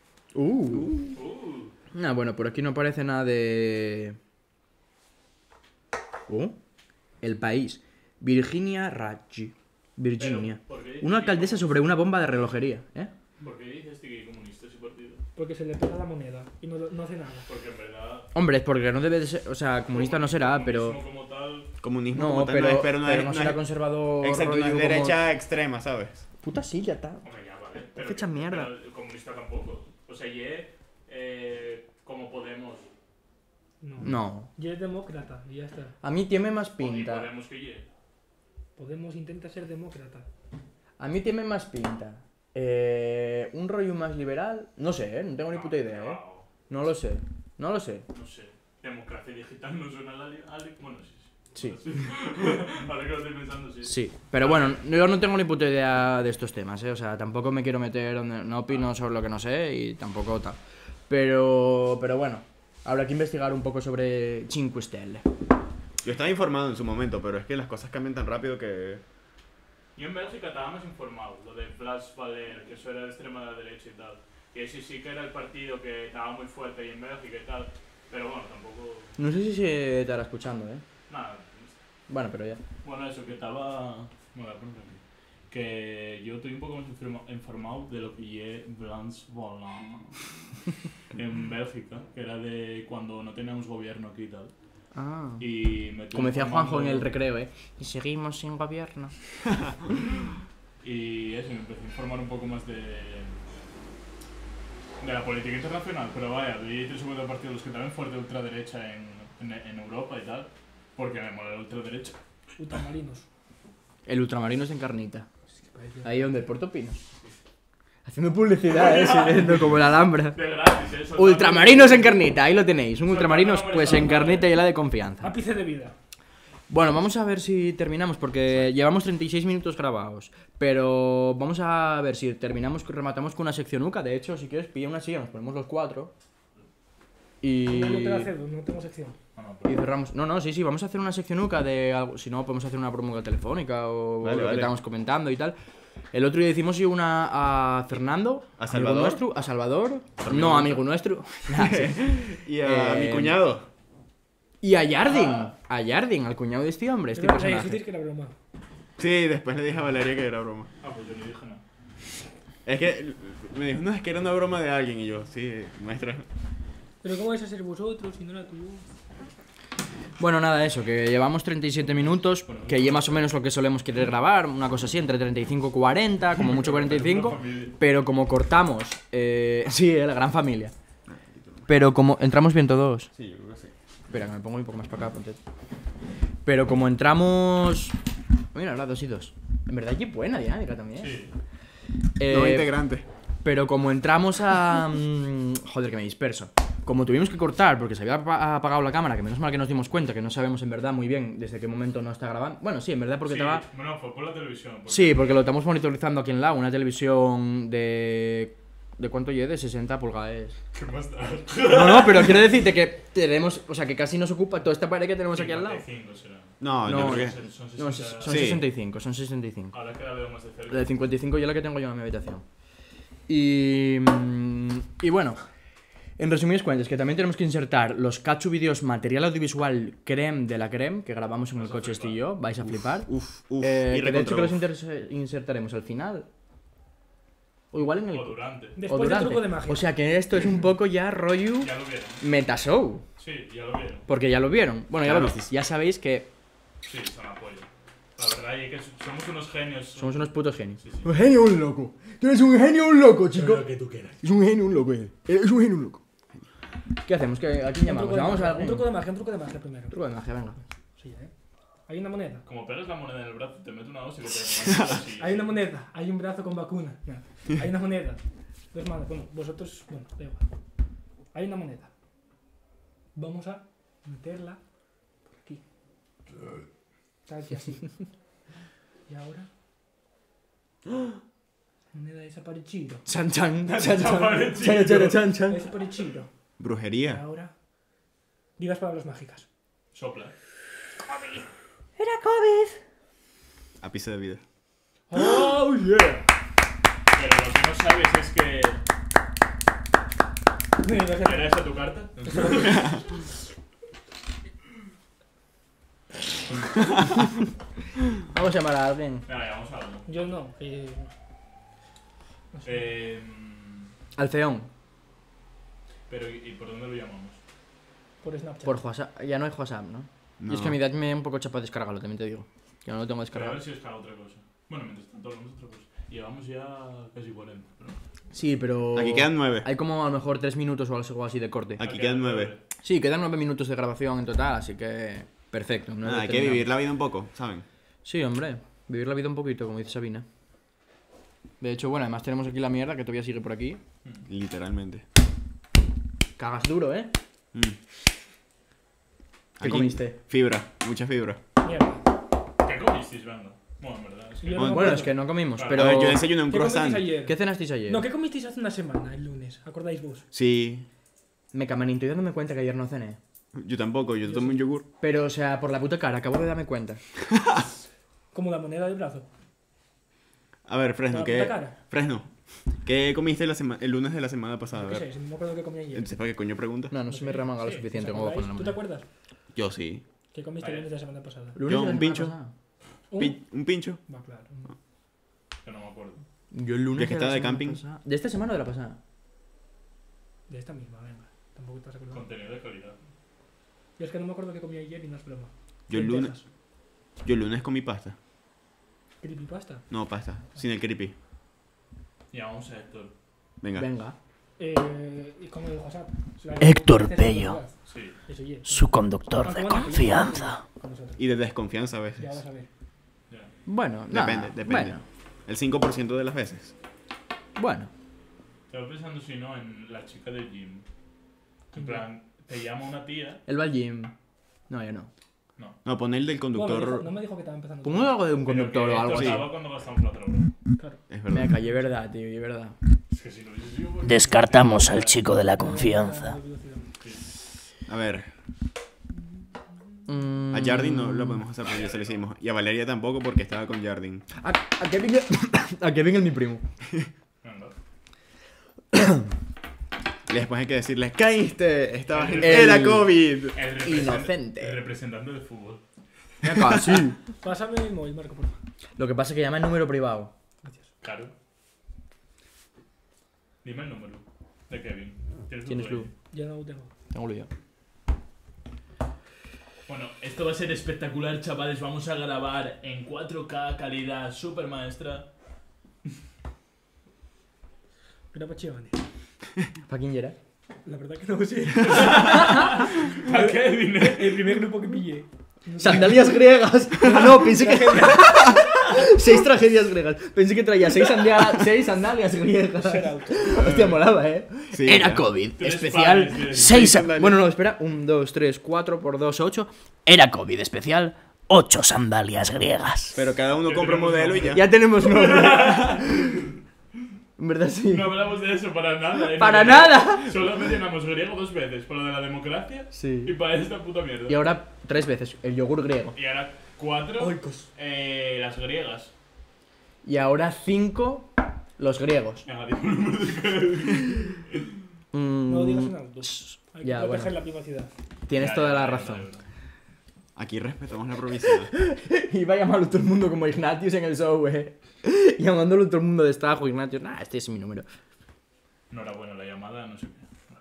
No, bueno, por aquí no aparece nada de... El país. Virginia Raggi. Virginia. Pero, ¿por qué Una alcaldesa sobre una bomba de relojería, ¿eh? ¿Por qué dices que comunista ese partido? Porque se le pega la moneda y no hace nada. Porque en verdad. Hombre, es porque no debe de ser... O sea, comunista no será, pero... comunismo como tal. Comunismo No, como tal pero, no es, pero no pero es, no no será es- conservador. Exacto, no es rollo como- derecha extrema, ¿sabes? Puta silla, ta. Hombre, ya, vale. Pero, Fecha mierda. Pero el comunista tampoco. O sea, como Podemos. No. Yo es demócrata y ya está. A mí tiene más Y pinta. Podemos que ye. Podemos intenta ser demócrata. A mí tiene más pinta. Un rollo más liberal. No sé, no tengo ni puta idea, No lo sé. No sé. Democracia digital no suena bueno, sí. Sí. Ahora que lo estoy pensando, sí. Sí, pero bueno, yo no tengo ni puta idea de estos temas, O sea, tampoco me quiero meter donde no opino sobre lo que no sé y tampoco tal. Pero bueno, habrá que investigar un poco sobre 5 Stelle. Yo estaba informado en su momento, pero es que las cosas cambian tan rápido que... Yo en Bélgica estaba más informado, lo de Blas Valer, que eso era de extrema derecha y tal. Que sí que era el partido que estaba muy fuerte ahí en Bélgica y tal. Pero bueno, tampoco... No sé si se estará escuchando, Nada. Bueno, pero ya. Bueno, eso, que estaba... Bueno, que yo estoy un poco más informado de lo que es Blas Valer en Bélgica, que era de cuando no teníamos gobierno aquí y tal. Ah. Y Como decía Juanjo en el recreo, Y seguimos sin gobierno. Y eso, me empecé a informar un poco más de la política internacional, pero vaya, vi 3 o 4 partidos los que estaban fuerte ultraderecha en Europa y tal, porque me mola la ultraderecha. Ultramarinos. El ultramarino es en Carnita. Es que parece... Ahí donde el Puerto Pino. Haciendo publicidad, sirviendo como la Alhambra. De gratis, eso. Ultramarinos en Carnita, ahí lo tenéis. Un ultramarinos pues en Carnita y la de confianza. Ápice de vida. Bueno, vamos a ver si terminamos, porque llevamos 36 minutos grabados. Pero vamos a ver si terminamos, rematamos con una sección UCA. De hecho, si quieres, pilla una silla, nos ponemos los 4. Y... No te la cedo, no tengo sección. Y cerramos. No, sí, vamos a hacer una sección UCA de algo. Si no, podemos hacer una promo telefónica o Vale, lo que vale. estábamos comentando y tal. El otro día hicimos una a Fernando, ¿A amigo Salvador? nuestro, a Salvador, Amigo no nuestro. amigo nuestro, Nah, sí. Y a mi cuñado. Y a Jardin, al cuñado de este hombre, este Pero personaje. dijiste que era broma. Sí, después le dije a Valeria que era broma. Ah, pues yo ni dije nada. Es que me dijo, no, es que era una broma de alguien. Y yo, sí, maestra. Pero ¿cómo vais a ser vosotros si no era tú? Bueno, nada, eso, que llevamos 37 minutos, que ya más o menos lo que solemos querer grabar, una cosa así, entre 35 y 40, como mucho 45, pero como cortamos, sí, la gran familia. Pero como entramos bien todos. Sí, yo creo que sí. Espera, que me pongo un poco más para acá, ponte. Pero como entramos... Mira, ahora 2 y 2. En verdad, qué buena dinámica también. Sí. Nuevo integrante. Pero como entramos a... joder, que me disperso. Como tuvimos que cortar porque se había apagado la cámara, que menos mal que nos dimos cuenta, que no sabemos en verdad muy bien desde qué momento no está grabando. Bueno, sí, en verdad porque Sí, estaba... Bueno, fue por la televisión. Sí, porque lo estamos monitorizando aquí en la una televisión de... ¿De cuánto lleve? De 60 pulgadas. ¿Qué más da? No, pero quiero decirte que tenemos... O sea, que casi nos ocupa toda esta pared que tenemos aquí al lado. 55 será. No, No, yo creo que... Son No, 60. son Sí. 65, son 65. Ahora que la veo más de cerca. La de 55 ya la que tengo yo en mi habitación. Y bueno, en resumidas cuentas, que también tenemos que insertar los Cachu Videos material audiovisual creme de la creme que grabamos en el coche este y yo, vais a flipar. Uf, Que de hecho que los recontra insertaremos al final. O igual en el... O durante. o Después del durante. truco de magia. O sea que esto es un poco ya rollo Ya lo vieron. metashow. Sí, ya lo vieron. Porque ya lo vieron. Bueno, ya lo Claro. visteis. Ya sabéis que Sí, son apoyo. La verdad es que somos unos genios. somos unos putos genios. Sí, sí. Un genio, un loco. Tú eres un genio, un loco, chico. Lo que tú quieras. Es un genio, un loco. Es un genio, un loco. ¿Qué hacemos? ¿A quién llamamos? ¿Llamamos a Un algún? truco de magia, un truco de magia primero. Truco de magia, venga. Sí, Hay una moneda. Como pegas la moneda en el brazo, te meto una hostia que te levanta así. Hay una moneda. Hay un brazo con vacuna. No. Hay una moneda. 2 manos. Bueno, vosotros... Bueno, da igual. Hay una moneda. Vamos a meterla por aquí. Tal que así. Y ahora... ¡Oh! Moneda desaparecido. Chan chan, chan chan, Desaparecido. chan chan, chan. Desaparecido. Y Brujería. ahora... Digas palabras mágicas. Sopla. Era COVID. Ápice de vida. Oh yeah. Pero lo que no sabes es que. ¿Era esa tu carta? Vamos a llamar a alguien. Venga, ya, vamos a algo. Yo no. No sé. Al feón. Pero, ¿y por dónde lo llamamos? Por Snapchat. Por WhatsApp. Ya no hay WhatsApp, ¿no? No. Y es que a mi edad me da un poco chapa descargarlo, también te digo. Que no lo tengo Pero a descargado. ver si es para otra cosa. Bueno, mientras tanto hablamos de otra cosa. Llevamos ya casi 40, ¿no? Sí, pero... Aquí quedan 9. Hay como a lo mejor 3 minutos o algo así de corte. Aquí quedan 9. Sí, quedan 9 minutos de grabación en total, así que... Perfecto. Nada, hay que vivir la vida un poco, ¿saben? Sí, hombre. Vivir la vida un poquito, como dice Sabina. De hecho, bueno, además tenemos aquí la mierda que todavía sigue por aquí. Literalmente. Cagas duro, ¿eh? Mm. ¿Qué Aquí, comiste? Fibra, mucha fibra. Mierda. ¿Qué comisteis, venga? Bueno, en verdad. Es que... Yo no me Bueno, acuerdo. es que no comimos, Vale. pero... A ver, yo desayuné un ¿Qué comisteis croissant. ayer? ¿Qué cenasteis ayer? No, ¿qué comisteis hace una semana, el lunes? ¿Acordáis vos? Sí, Me camanito y dándome cuenta que ayer no cené. yo tampoco, yo tomé un yogur. Pero, o sea, por la puta cara, acabo de darme cuenta. Como la moneda del brazo. A ver, Fresno, ¿La ¿qué? puta cara? Fresno, ¿qué comiste el lunes de la semana pasada? A Yo qué sé, ver, si no me acuerdo qué comí ayer. entonces, ¿para qué coño preguntas? No, no se me remanga lo Sí, suficiente ¿os como para acordáis? ponerme. ¿Tú te acuerdas? Yo sí. ¿Qué comiste el Vale. lunes de la semana pasada? Lunes Yo, de la un semana pincho. pasada. ¿Un pincho? Va, claro. Que no me acuerdo. Yo el lunes ¿Ya que de la estaba de semana camping? pasada- ¿De esta semana o de la pasada? De esta misma, venga. Tampoco te vas a acordar. Contenido de calidad. Yo es que no me acuerdo qué comí ayer y no es broma. Yo el Lentejas. lunes comí pasta. Creepypasta. No, pasta, sin el creepy. Llamamos a Héctor. Venga. Venga. ¿Y cómo el WhatsApp? Héctor Este es Pello. verdad. Sí. Eso, oye. Su conductor de confianza. Con nosotros. Y de desconfianza a Ya veces. vas a ver. Ya. Bueno, nada, Depende. Bueno, El 5% de las veces. bueno. Estaba pensando si no en la chica del gym. En plan, te llama una tía. El va al gym. No, ya no. No. No, pon el del Bueno, conductor. no me dijo que estaba empezando. Pongo algo de un conductor o algo así. Estaba cuando gastamos la droga. Claro. Es Me verdad. callé, verdad, tío, y verdad. Es que si lo hubiese sido... pues- Descartamos al chico de la confianza. A ver, Mm, a Jardín no lo podemos hacer porque ya se lo hicimos. Y a Valeria tampoco porque estaba con Jardín. A Kevin, a Kevin es mi primo. Venga. Y después hay que decirle, caíste, estabas en... El- ¡Era COVID! Inocente. El representante del fútbol. Venga, sí. Pásame el móvil, Marco, por favor. Lo que pasa es que llama el número privado. Gracias. Claro. Dime el número de Kevin. Tienes luz luz. Ya no lo tengo. Tengo luz ya. Bueno, esto va a ser espectacular, chavales. Vamos a grabar en 4K, calidad super maestra. Era para Chivani. ¿Para quién era? La verdad que no sé. ¿A Kevin? El primer grupo que pillé. Sandalias griegas. No, pensé que. 6 tragedias griegas. Pensé que traía 6 sandalias griegas. Hostia, molaba, Sí, Era ya. COVID. Tres Especial pares de- 6. Bueno, no, espera. 1, 2, 3, 4 por 2, 8. Era COVID. Especial 8 sandalias griegas. Pero cada uno compra un modelo y ya. Ya tenemos nombre. En verdad sí. No hablamos de eso para nada. ¿eh? ¡Para nada! Solo mencionamos griego 2 veces, por lo de la democracia Sí. y para esta puta mierda. Y ahora 3 veces. El yogur griego. Y ahora 4 Oikos. las griegas. Y ahora 5 los griegos. Venga, digo el número de Kevin. No digas en alto. Hay que Ya, proteger bueno. la privacidad. Tienes Ya, toda ya, la ya, razón. ya, ya. Aquí respetamos la provincia. Iba a llamarlo todo el mundo como Ignatius en el show, Llamándolo todo el mundo de estajo, Ignatius. Nah, este es mi número. No era buena la llamada, no sé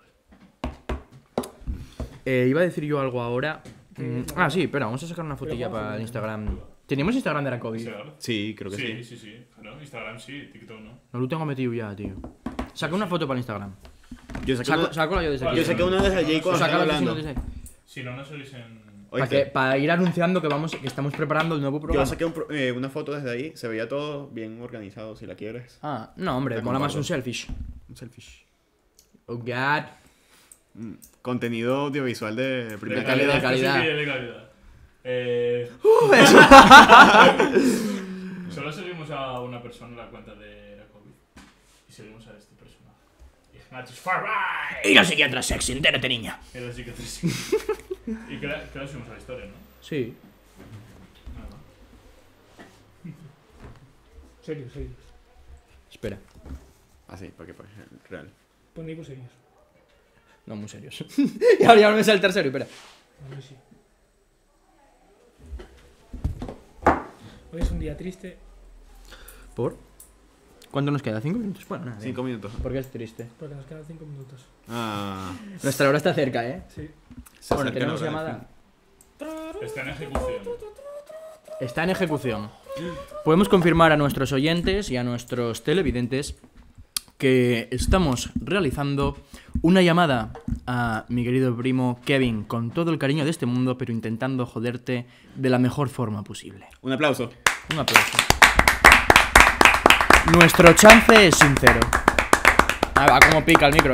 qué. Iba a decir yo algo ahora. Sí, espera, vamos a sacar una fotilla vamos a para el ver. Instagram. ¿Teníamos Instagram de la COVID? ¿Será? Sí, creo que sí. Sí, sí. Claro, Instagram sí, TikTok no. No lo tengo metido ya, tío. Saca una foto para el Instagram. Yo saqué, Saco yo desde aquí. yo saqué una desde allí cuando Sácala estaba tú si no hablando. te sé. Si no, no seguís en... Oíste, Para ir anunciando que estamos preparando el nuevo yo programa. saqué una foto desde ahí. Se veía todo bien organizado, si la quieres. Ah, no, hombre, Te mola más comparto. un selfish. Un selfish. Oh, God. Contenido audiovisual de primera calidad, de calidad. calidad. Sí, de calidad. Solo seguimos a una persona en la cuenta de la COVID. Y seguimos a este personaje. Ignatius Farray. Y la psiquiatra sexy. Entérate, niña. Era así que Y que la subimos a la historia, ¿no? Sí. Nada. Serios, serios. Espera. Así, porque pues, real. Ponemos serios. No, muy serios. Y ahora ya me sale el tercero, espera. A ver si. Hoy es un día triste ¿Por? ¿Cuánto nos queda? ¿5 minutos? Bueno, nada. 5 minutos. ¿Por qué es triste? porque nos quedan 5 minutos. Ah, Nuestra hora está cerca, ¿eh? Sí. se Bueno, acerca la tenemos hora del llamada. Está en ejecución. Está en ejecución. podemos confirmar a nuestros oyentes y a nuestros televidentes que estamos realizando una llamada a mi querido primo Kevin con todo el cariño de este mundo, pero intentando joderte de la mejor forma posible. Un aplauso. Un aplauso. Nuestro chance es sincero. Ah, va como pica el micro,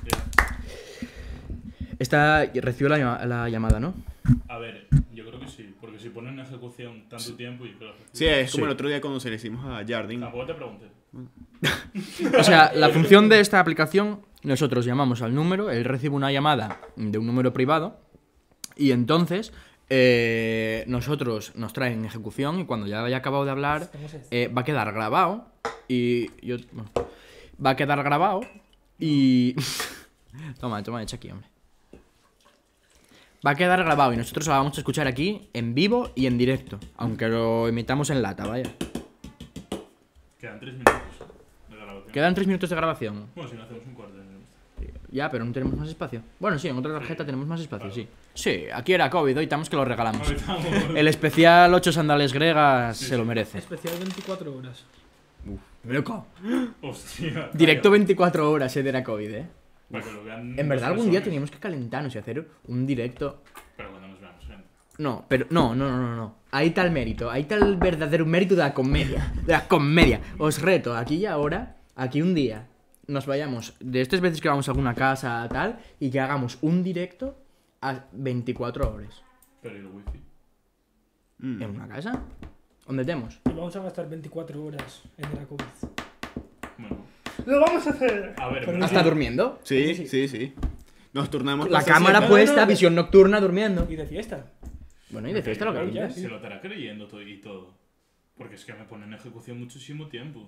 Recibió la llamada, ¿no? A ver, yo creo que sí, porque si ponen en ejecución tanto tiempo y creo que Sí, es como el otro día cuando se le hicimos a Jardín. tampoco te pregunté. O sea, la función de esta aplicación, nosotros llamamos al número, él recibe una llamada de un número privado y entonces nosotros nos traen en ejecución y cuando ya haya acabado de hablar va a quedar grabado va a quedar grabado y... toma, echa aquí, hombre. Va a quedar grabado y nosotros lo vamos a escuchar aquí en vivo y en directo, aunque lo emitamos en lata, vaya. Quedan 3 minutos de grabación. Quedan 3 minutos de grabación. Bueno, si no hacemos un cuarto. Ya, pero no tenemos más espacio. Bueno, sí, en otra tarjeta tenemos más espacio, sí. Sí, aquí era COVID, hoy estamos que lo regalamos. El especial 8 sandales griegas se lo merece. Especial 24 horas. Loco. Hostia. Directo 24 horas de la COVID, Para que lo vean En verdad dos algún día personas. teníamos que calentarnos y hacer un directo. Pero cuando nos veamos, gente. No, pero no. Ahí está el mérito, ahí está el verdadero mérito de la comedia. De la comedia. Os reto, aquí y ahora, aquí un día, nos vayamos de estas veces que vamos a alguna casa tal y que hagamos un directo a 24 horas. Pero ¿y el wifi? ¿En una casa? ¿Dónde estemos? Y vamos a gastar 24 horas en el COVID. Bueno. ¡Lo vamos a hacer! A ver, Pero ¿Hasta durmiendo? Sí. Nos turnamos. La la cámara sesión. puesta, visión nocturna, durmiendo. Y de fiesta. Bueno, y de fiesta lo que Pero quieras. se lo estará creyendo todo y todo. Porque es que me ponen en ejecución muchísimo tiempo.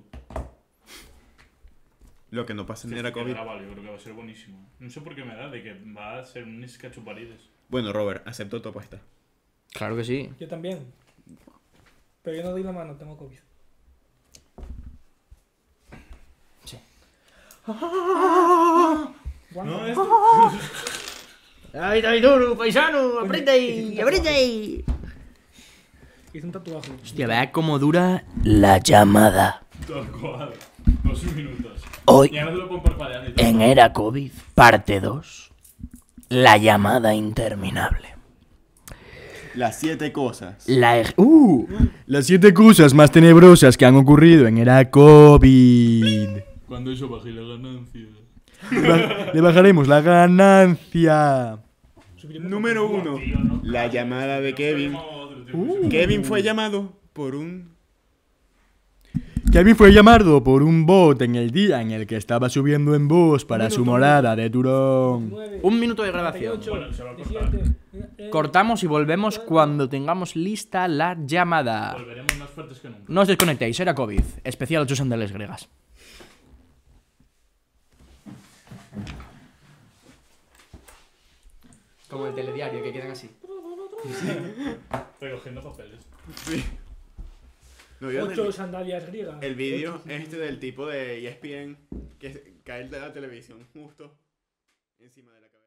Lo que no pasa en Sí, era que COVID. grabarlo, yo creo que va a ser buenísimo. No sé por qué me da de que va a ser un escachuparides. Bueno, Robert, acepto tu apuesta. Claro que sí. Yo también. Pero yo no doy la mano, tengo COVID. Sí. No, ¡Ay, duro, paisano! ¡Aprende ahí! ¡Aprende ahí! Hice un tatuaje. Hostia, vea cómo dura. La llamada. Tal cual. 2 minutos. Hoy Ya no te lo puedo parpadear ni todo. en Era COVID, parte 2. La llamada interminable. Las 7 cosas. Las 7 cosas más tenebrosas que han ocurrido en Era COVID. Cuando eso baje la ganancia. Le bajaremos la ganancia. Número 1. Tío, no, La cállate. llamada de No Kevin. sabemos otro, tío. Kevin fue llamado por un... Kevin fue llamado por un bot en el día en el que estaba subiendo en voz para su morada de Turón. 9, 1 minuto de grabación. 38, Bueno, se va a cortar. 17. Cortamos y volvemos cuando tengamos lista la llamada. Volveremos más fuertes que nunca. No os desconectéis, Era COVID. Especial 8 sandales griegas. Como el telediario, que quedan así. Recogiendo papeles. ¿No vieron 8 sandalias griegas. el vídeo este del tipo de ESPN que cae de la televisión justo encima de la cabeza?